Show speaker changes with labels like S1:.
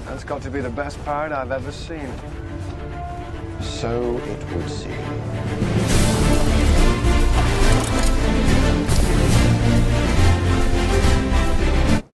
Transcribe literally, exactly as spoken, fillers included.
S1: That's got to be the best pirate I've ever seen.
S2: So it would seem.